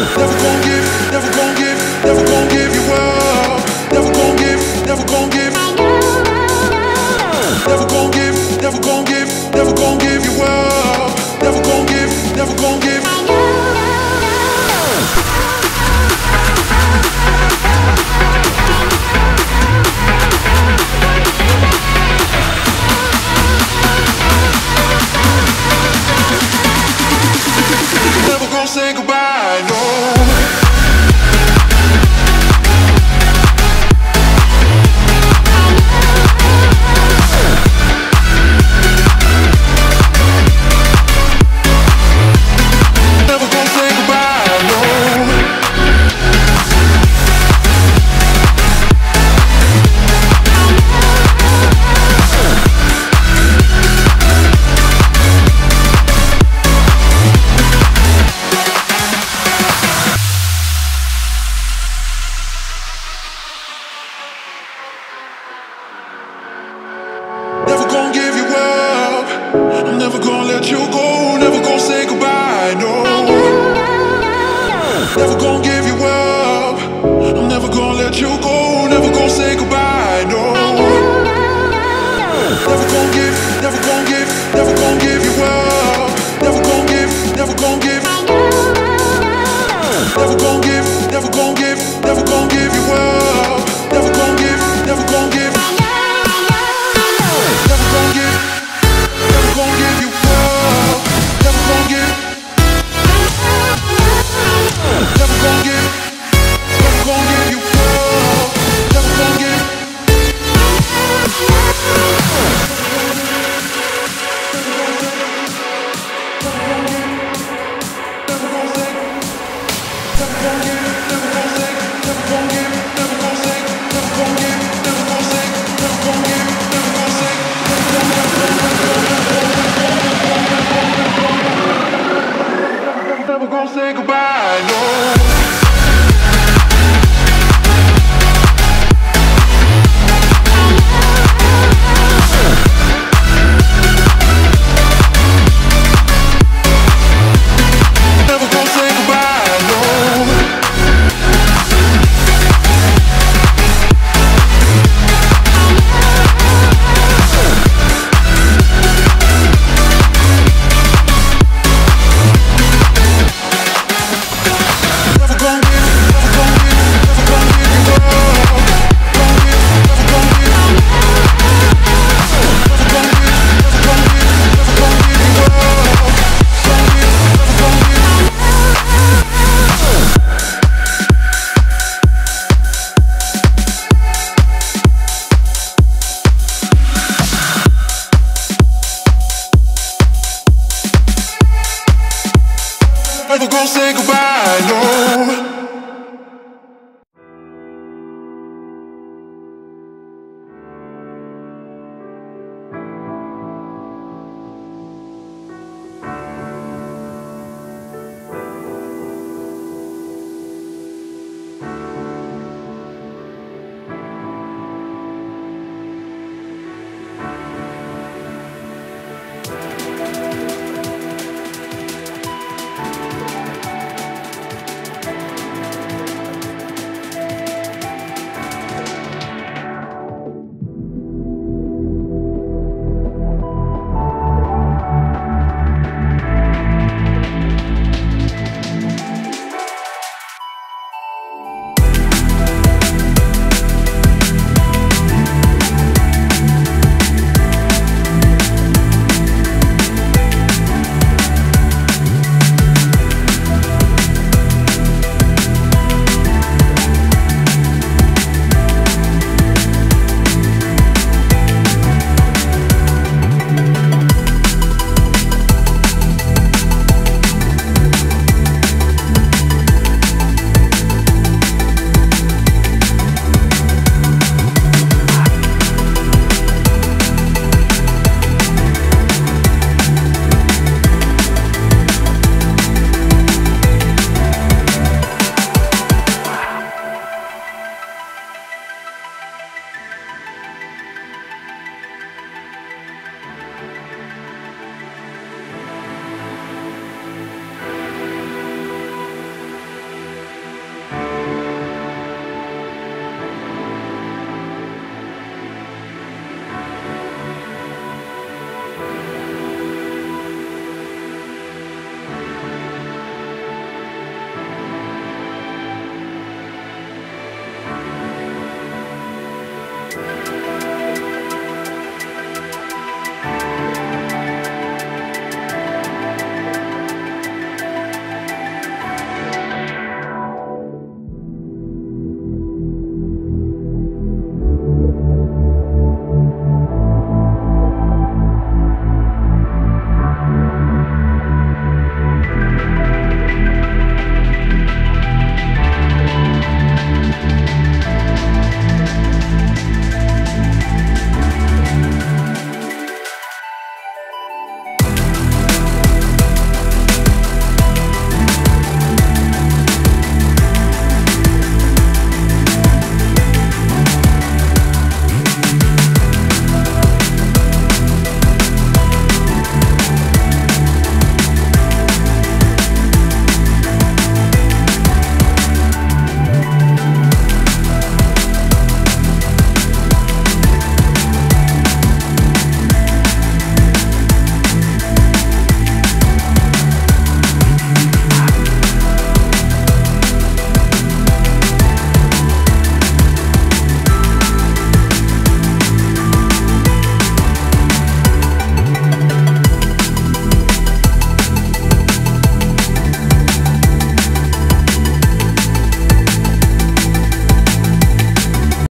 Never gon' give, never gon' give, never gon' give you up. Never gon' give, never gon' give. Never gon' give, never gon' give, never gon' give you up. Never gon' give, never gon' give. Never gonna say goodbye, no. Never gonna give you up. I'm never gonna let you go. Never gonna say goodbye, no. Never gonna give you up. I'm never gonna let you go. Never gonna say goodbye, no. Never gonna give, never gonna give, never gonna give you up. Never gonna give, never gonna give. Never gonna give, never gonna give, never gonna give you up. Never gonna give, never gonna give. Never gonna give, never gonna give you up. Never gonna give, never gonna give, never gonna give you up. Never gonna give. Never gonna say goodbye, no.